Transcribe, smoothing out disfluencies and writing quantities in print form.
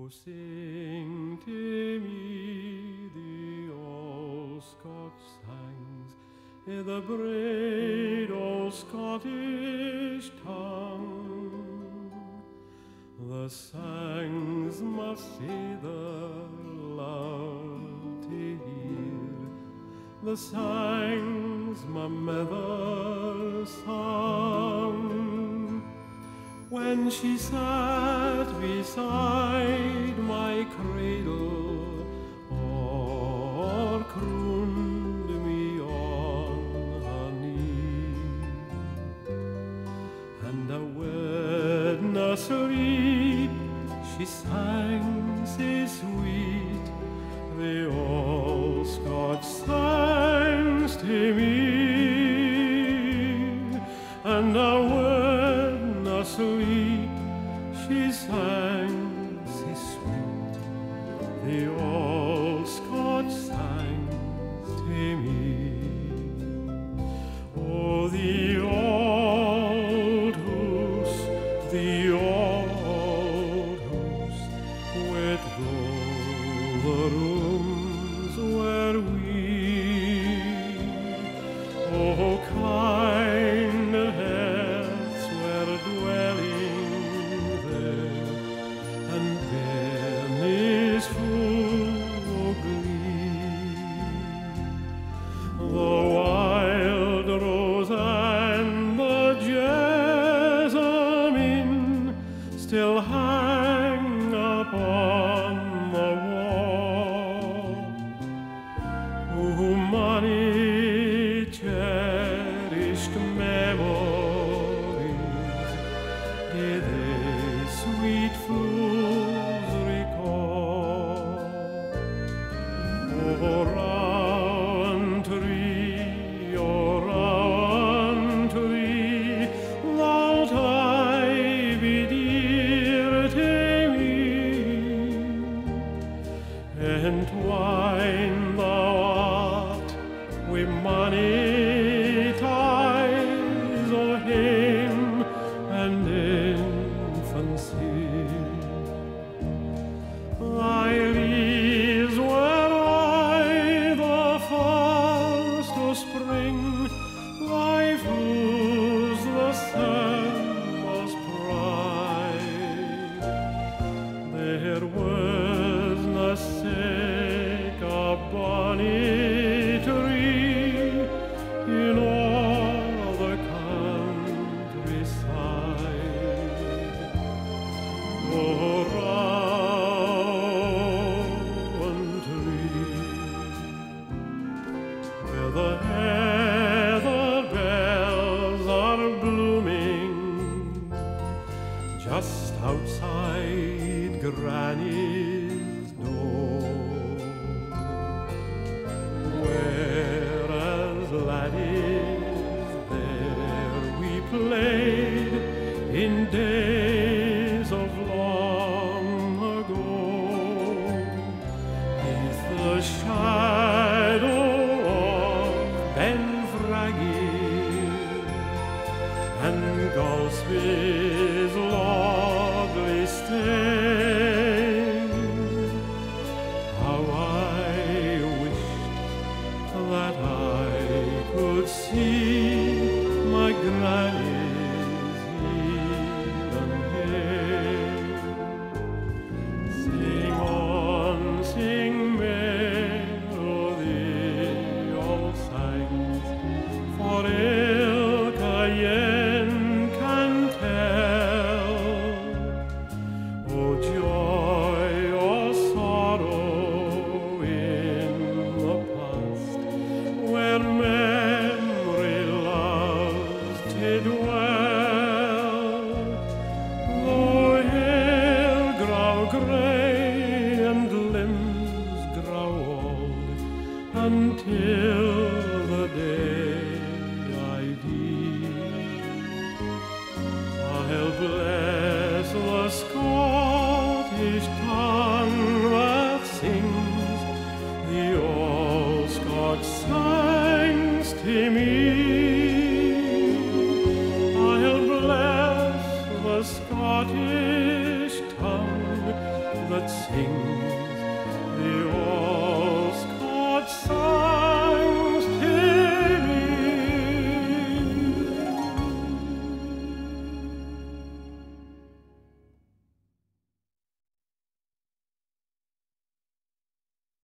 Sing to me the old Scotch sangs in the braid old Scottish tongue. The sangs my father loved to hear, the sangs my mother sung, when she sat beside my cradle or crooned me on her knee. And a witness sleep she sang so sweet the old Scotch sangs to me. And a witness sleep she sang so sweet the old Scotch sangs to me. Oh, the old house, the old house, with all the rooms where we, oh, kind hearts were dwelling there, and Benny's full of glee. The wild rose and the jessamine still hang upon the wall. Oh, many cherished memories did they sweet fools recall. Oh, rowan tree, thou'lt aye be dear to me. Entwine thou art with many ties of him and infancy. Thy leaves were aye the first of spring, thy flowers the summer's pride. There was no sick a bonny tree in all the countryside. Oh, rowan tree, where the heather bells are blooming just outside Granny's door, whereas laddies there we played in days of long ago, neath the shadow of Benfraggy and Golspie's lovely stane. How I wished that I could see my granny's heathen hair. Sing on, sing melody, old sangs, for ilka yen can tell. Oh, joy or sorrow in the past, where memory loves to dwell. Though hair grow grey and limbs grow old, until the day I die, I'll bless the Scottish tongue that sings the old Scotch sangs to me.